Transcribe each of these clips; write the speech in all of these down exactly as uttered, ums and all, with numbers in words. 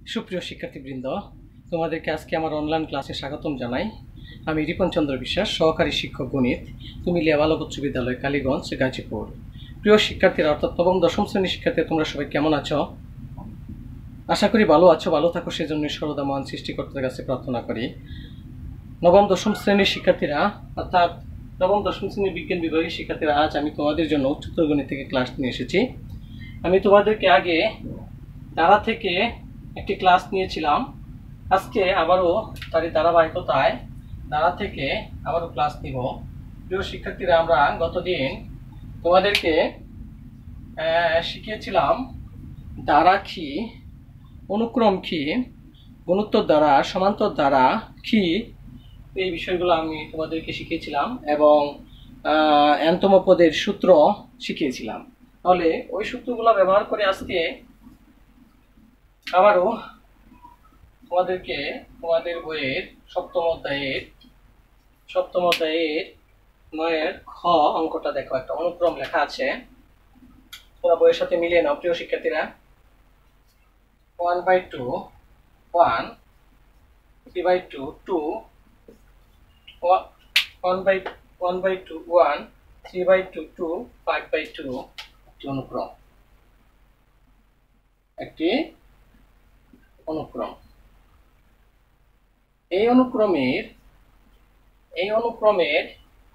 সুপ্রিয় শিক্ষার্থীবৃন্দ, তোমাদেরকে আজকে আমার অনলাইন ক্লাসে স্বাগতম জানাই। আমি রিপন চন্দ্র বিশ্বাস, সহকারী শিক্ষক গণিত, কুমিল্লা বালক উচ্চ বিদ্যালয়, কালীগঞ্জ, গাজীপুর। প্রিয় শিক্ষার্থীরা অর্থাৎ নবম দশম শ্রেণীর শিক্ষার্থী, তোমরা সবাই কেমন আছো? আশা করি ভালো আছো, ভালো থাকো, সেজন্য সর্বদা মহান সৃষ্টিকর্তার কাছে প্রার্থনা করি। নবম দশম শ্রেণীর শিক্ষার্থীরা অর্থাৎ নবম দশম শ্রেণীর বিজ্ঞান বিভাগের শিক্ষার্থীরা, আজ আমি তোমাদের জন্য উচ্চতর গণিত থেকে ক্লাস নিয়ে এসেছি। আমি তোমাদেরকে আগে তারা থেকে একটি ক্লাস নিয়েছিলাম, আজকে আবারও তারই ধারাবাহিকতায় তারা থেকে আবারও ক্লাস নিব। প্রিয় শিক্ষার্থীরা, আমরা গতদিন তোমাদেরকে শিখিয়েছিলাম দ্বারা কি, অনুক্রম কি, গুণোত্তর দ্বারা, সমান্তর দ্বারা কি, এই বিষয়গুলো আমি তোমাদেরকে শিখিয়েছিলাম এবং এনতম পদের সূত্র শিখিয়েছিলাম। তাহলে ওই সূত্রগুলো ব্যবহার করে আজকে আবারও তোমাদেরকে তোমাদের বইয়ের সপ্তম অধ্যায়ের সপ্তম অধ্যায়ের নয়ের খ অঙ্কটা দেখো, একটা অনুক্রম লেখা আছে, তোমরা বইয়ের সাথে মিলিয়ে নাও। প্রিয় শিক্ষার্থীরা, one by two one, three by two two, one by one by two one, three by two two, five by two একটি অনুক্রম একটি অনুক্রম এই অনুক্রমের এই অনুক্রমের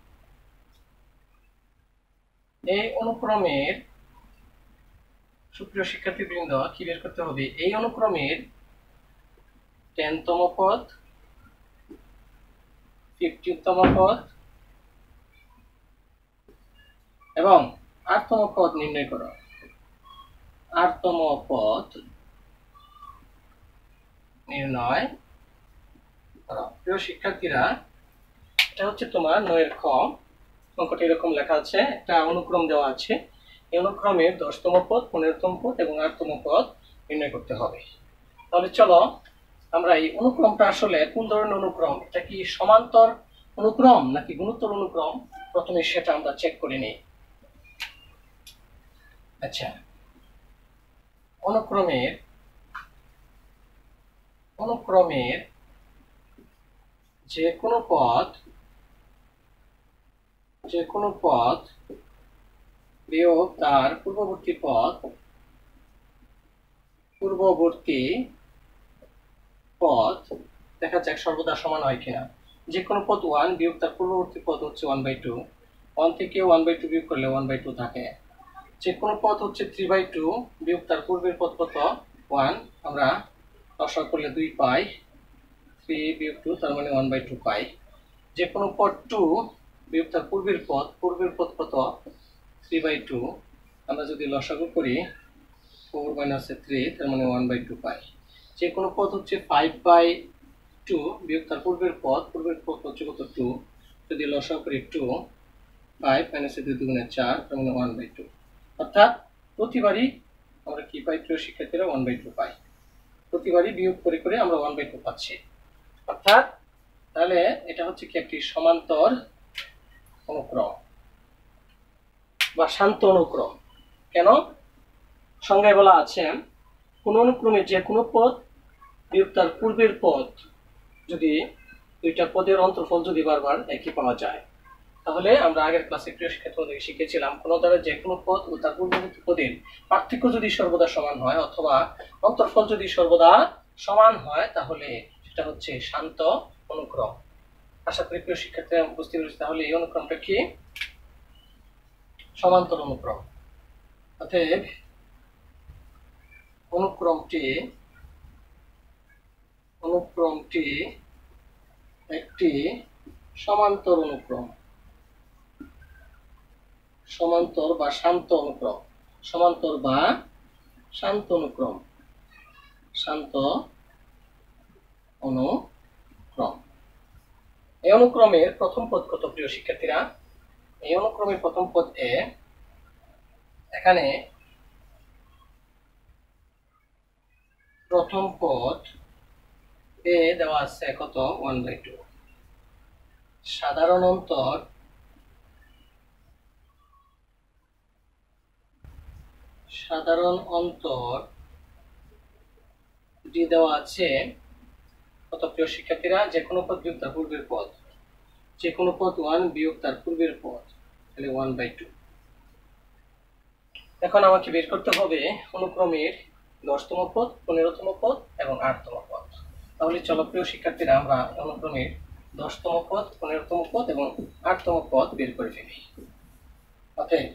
এই অনুক্রমের সুপ্রিয় শিক্ষার্থীবৃন্দ, কি বের করতে হবে? এই অনুক্রমের টেনতম পদ, ফিফটিনতম পদ এবং আটতম পদ নির্ণয় করো। আটতম পদ নির্ণয় করো। প্রিয় শিক্ষার্থীরা, এটা হচ্ছে তোমার নয়ের খ অঙ্কটি। এরকম লেখা আছে, একটা অনুক্রম দেওয়া আছে, এই অনুক্রমের দশতম পদ, পনেরোতম পদ এবং আটতম পদ নির্ণয় করতে হবে। তাহলে চলো আমরা এই অনুক্রমটা আসলে কোন ধরনের অনুক্রম, এটা কি সমান্তর অনুক্রম নাকি গুণোত্তর অনুক্রম, প্রথমে সেটা আমরা চেক করে নিই। আচ্ছা, অনুক্রমের অনুক্রমের যে কোনো পদ যে কোনো পদ বিয়োগ তার পূর্ববর্তী পদ পূর্ববর্তী পদ দেখা যাক সর্বদা সমান হয় কিনা। যে কোনো পদ ওয়ান বিয়োগ তার পূর্ববর্তী পদ হচ্ছে ওয়ান বাই টু, ওয়ান থেকে ওয়ান বাই টু বিয়োগ করলে ওয়ান বাই টু থাকে। যে কোনো পদ হচ্ছে থ্রি বাই টু বিয়োগ তার পূর্বের পদ কত ওয়ান, আমরা লসাগু করলে দুই পাই, থ্রি বিয়োগ টু তার মানে ওয়ান বাই টু পাই। যে কোনো পদ টু বিয়োগ তার পূর্বের পদ পূর্বের পদ কত থ্রি বাই টু, আমরা যদি লসাগু করি ফোর মাইনাস থ্রি তার মানে ওয়ান বাই টু পাই। যে কোনো পদ হচ্ছে ফাইভ বাই টু বিয়োগ তার পূর্বের পদ পূর্বের পদ হচ্ছে কত টু, যদি লসাগু করি টু, ফাইভ মাইনাস দুই দুগুণে চার তার মানে ওয়ান বাই টু। অর্থাৎ প্রতিবারই আমরা কি পাই প্রিয় শিক্ষার্থীরা? ওয়ান বাই টু পাই। প্রতিবারই বিয়োগ করে করে আমরা ওয়ান বাই টু পাচ্ছি। অর্থাৎ তাহলে এটা হচ্ছে কি একটি সমান্তর অনুক্রম বা শান্ত অনুক্রম। কেন? সংজ্ঞায় বলা আছে, কোন অনুক্রমে যে কোনো পদ বিয়োগ তার পূর্বের পদ যদি দুইটা পদের অন্তর্ফল যদি বারবার একই পাওয়া যায়, তাহলে আমরা আগের ক্লাসে প্রিয় শিক্ষার্থীদের শিখেছিলাম কোন দ্বারা যে কোনো পদ ও তার পূর্ববর্তী পদের পার্থক্য যদি সর্বদা সমান হয় অথবা অন্তর্ফল যদি সর্বদা সমান হয়, তাহলে সেটা হচ্ছে শান্ত অনুক্রম। আশা করি প্রিয় শিক্ষার্থীরা বুঝতে পেরেছি। তাহলে এই অনুক্রমটা কি? সমান্তর অনুক্রম। অতএব অনুক্রমটি অনুক্রমটি একটি সমান্তর অনুক্রম, সমান্তর বা শান্ত অনুক্রম, সমান্তর বা শান্ত অনুক্রম, শান্ত অনুক্রম। এই অনুক্রমের প্রথম পদ কত প্রিয় শিক্ষার্থীরা? এই অনুক্রমের প্রথম পদ এ, এখানে প্রথম পদ এ দেওয়া আছে কত ওয়ান বাই টু। সাধারণ অন্তর সাধারণ অন্তর ডি দেওয়া আছে কত প্রিয় শিক্ষার্থীরা, যে কোনো পদ বিয়োগ তার পূর্বের পদ, যে কোনো পদ ওয়ান বিয়োগ তার পূর্বের পদ, তাহলে ওয়ান বাই টু। এখন আমাকে বের করতে হবে অনুক্রমের দশতম পদ, পনেরোতম পদ এবং আটতম পদ। তাহলে চলো প্রিয় শিক্ষার্থীরা আমরা অনুক্রমের দশতম পদ, পনেরোতম পদ এবং আটতম পদ বের করে ফেলি। অতএব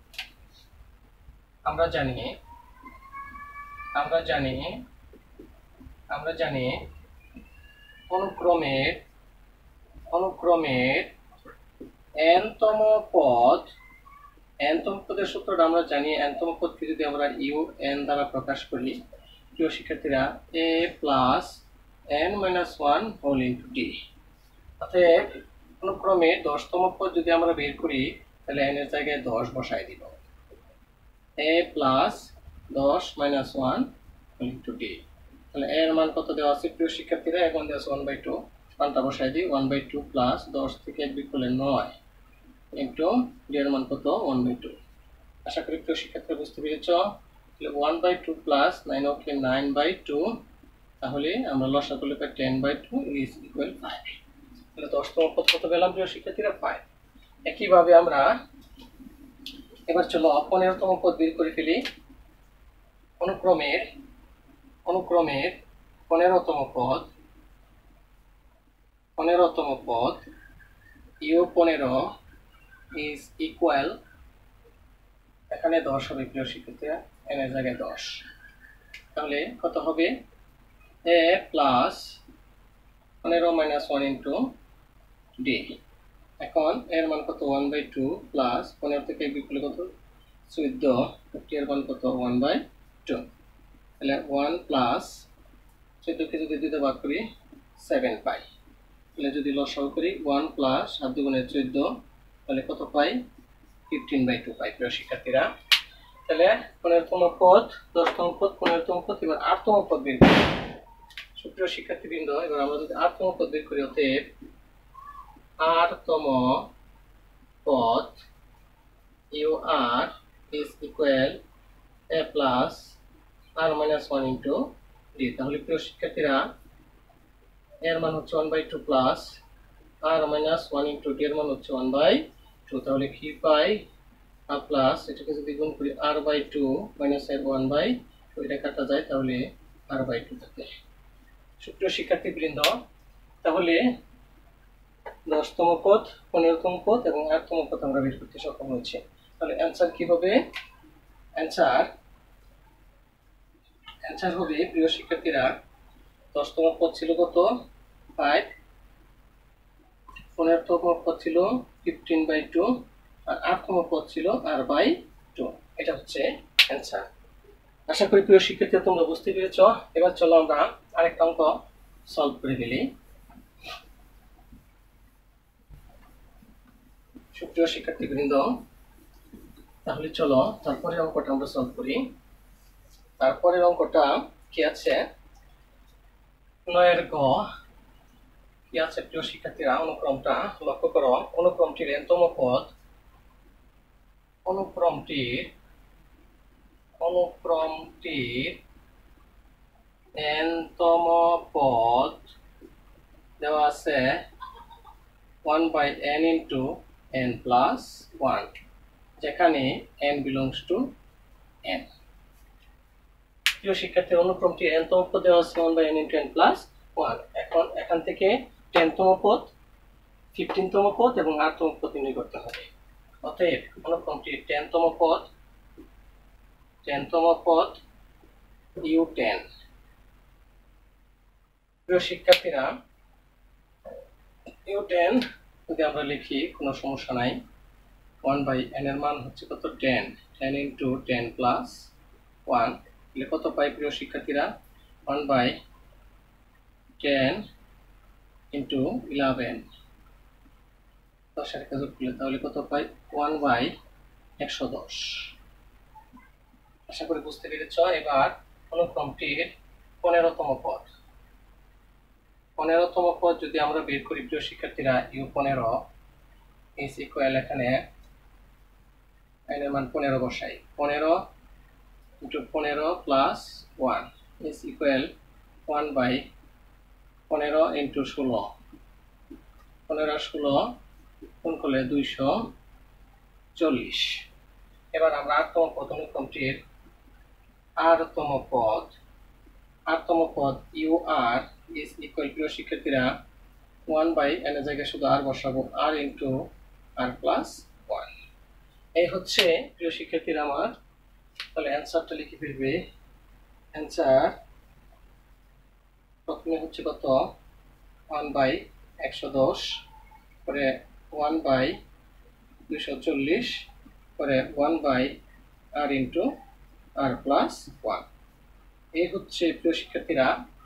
আমরা জানি আমরা জানি আমরা জানি অনুক্রমের অনুক্রমের এনতম পদ, এনতম পদের সূত্রটা আমরা জানি। এনতম পদকে যদি আমরা ইউ এন দ্বারা প্রকাশ করি প্রিয় শিক্ষার্থীরা, A plus N minus one whole into D. অতএব অনুক্রমে দশতম পদ যদি আমরা বের করি তাহলে এন এর জায়গায় দশ বসাই দিব, এ প্লাস দশ minus one whole into D. তাহলে এর মান কত দেওয়া আছে প্রিয় শিক্ষার্থীরা, এখন দেওয়া আছে ওয়ান বাই টু, মানটা বসাই দিই, ওয়ান বাই টু প্লাস দশ থেকে এক বিয়োগ করলে নয় ইন্টু ডি এর মান কত ওয়ান বাই টু। আশা করি প্রিয় শিক্ষার্থীরা বুঝতে পেরেছ। তাহলে one by two plus nine okay nine by two, তাহলে আমরা লসা করলে পাই ten by two is equal five. তাহলে দশতম পদ কত পেলাম প্রিয় শিক্ষার্থীরা, ফাইভ। একইভাবে আমরা এবার চলো পনেরোতম পদ বের করে ফেলি। অনুক্রমের অনুক্রমের পনেরোতম পদ পনেরোতম পদ ইউ পনেরো ইজ ইকুয়াল, এখানে দশ হবে প্রিয় শিক্ষার্থীরা, এন এর জায়গায় দশ। তাহলে কত হবে, এ প্লাস পনেরো মাইনাস ওয়ান ইন্টু ডি। এখন এর মান কত ওয়ান বাই টু প্লাস পনেরো থেকে এক বিয়োগ করলে কত চোদ্দ, ডি এর মান কত ওয়ান বাই টু। তাহলে ওয়ান প্লাস চোদ্দকে যদি দুইটা ভাগ করি সেভেন পাই। তাহলে যদি লসাগু করি ওয়ান প্লাস সাত দুগুণে চোদ্দ, তাহলে কত পাই ফিফটিন বাই টু পাই প্রিয় শিক্ষার্থীরা। তাহলে পনেরোতম পদ, দশতম পদ, পনেরোতম পদ, এবার আটতম পদ বের করি। সুপ্রিয় শিক্ষার্থীবৃন্দ, এবার আমরা যদি আটতম পদ বের করি, অতএব আটতম পদ U R is equal A plus R minus one into D. তাহলে প্রিয় শিক্ষার্থীরা এর মান হচ্ছে one by two plus R minus one into D এর মান হচ্ছে ওয়ান বাই টু। তাহলে কি পাই, আর প্লাস এটাকে যদি গুণ করি আর বাই টু মাইনাস এর ওয়ান বাই টু, এটা কাটা যায়, তাহলে আর বাই টু থাকে। সুপ্রিয় শিক্ষার্থীবৃন্দ, তাহলে দশতম পদ, পনেরোতম পদ এবং আটতম পদ আমরা বের করতে সক্ষম হয়েছি। তাহলে অ্যান্সার কি হবে, অ্যান্সার অ্যান্সার হবে প্রিয় শিক্ষার্থীরা, দশতম পদ ছিল কত ফাইভ, পনেরোতম পদ ছিল ফিফটিন বাই টু, আর আটতম পদ ছিল আর বাই টু। এটা হচ্ছে অ্যান্সার। আশা করি প্রিয় শিক্ষার্থীরা তোমরা বুঝতে পেরেছ। এবার চলো আমরা আরেকটা অঙ্ক সলভ করে ফেলি। সুপ্রিয় শিক্ষার্থীবৃন্দ, তাহলে চলো তারপরে অঙ্কটা আমরা সলভ করি। তারপরের অঙ্কটা কি আছে, নয়ের গ কি আছে প্রিয় শিক্ষার্থীরা, অনুক্রমটা লক্ষ্য করো। অনুক্রমটির এনতম পদ অনুক্রমটির অনুক্রমটির এনতম পদ দেওয়া আছে one by N into N plus one, যেখানে এন বিলংস টু এন। প্রিয় শিক্ষার্থীর অনুক্রমটি এনতম পদ দেওয়া আছে one by N into N plus one. এখন এখান থেকে টেনতম পদ, ফিফটিনতম পদ এবং আটতম পদ নির্ণয় করতে হবে। অতএব অনুক্রমটি টেনতম পদ টেনতম পদ ইউ টেন। প্রিয় শিক্ষার্থীরা, ইউ টেন যদি আমরা লিখি কোনো সমস্যা নাই। ওয়ান বাই এন এর মান হচ্ছে কত ten, ten into ten plus one, তাহলে কত পাই প্রিয় শিক্ষার্থীরা, one by ten into eleven, দশের কাজ করলে তাহলে কত পাই ওয়ান বাই একশো দশ। আশা করি বুঝতে পেরেছ। এবার অনুক্রমটির পনেরোতম পদ পনেরোতম পদ যদি আমরা বের করি প্রিয় শিক্ষার্থীরা, ইউ পনেরো ইজ ইকুয়াল, এখানে এর মান পনেরো বসাই, পনেরো ইন্টু পনেরো plus one is equal one by পনেরো ইন্টু ষোলো, পনেরো ষোলো গুণ করলে দুইশো চল্লিশ। এবার আমরা আটতম পদ অনুক্রমটির আরতম পদ আটতম পদ ইউ আর ইজ ইকুয়াল, প্রিয় শিক্ষার্থীরা, ওয়ান বাই এন এর জায়গায় শুধু আর বসাবো, R into R plus one. এই হচ্ছে প্রিয় শিক্ষার্থীরা আমার, তাহলে অ্যান্সারটা লিখে ফেলবে। অ্যান্সার প্রথমে হচ্ছে কত, ওয়ান বাই একশো দশ, পরে ওয়ান বাই দুইশো চল্লিশ, পরে one by R into R plus one. এই হচ্ছে প্রিয় শিক্ষার্থীরা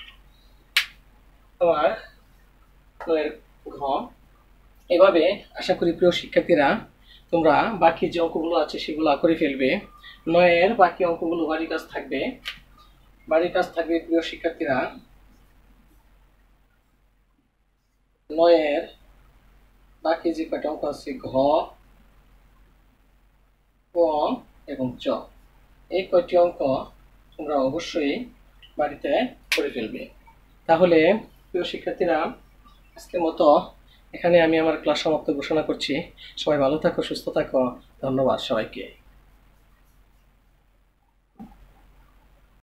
তোমার ঘ। এভাবে আশা করি প্রিয় শিক্ষার্থীরা তোমরা বাকি যে অঙ্কগুলো আছে সেগুলো করে ফেলবে। নয়ের বাকি অঙ্কগুলো বাড়ির কাজ থাকবে, বাড়ির কাজ থাকবে প্রিয় শিক্ষার্থীরা। নয়ের বাকি যে কয়টা অঙ্ক আছে ঘ, ক এবং চ, এই কয়টি অঙ্ক তোমরা অবশ্যই বাড়িতে করে ফেলবে। তাহলে প্রিয় শিক্ষার্থীরা আজকের মতো এখানে আমি আমার ক্লাস সমাপ্ত ঘোষণা করছি। সবাই ভালো থাকো, সুস্থ থাকো। ধন্যবাদ সবাইকে।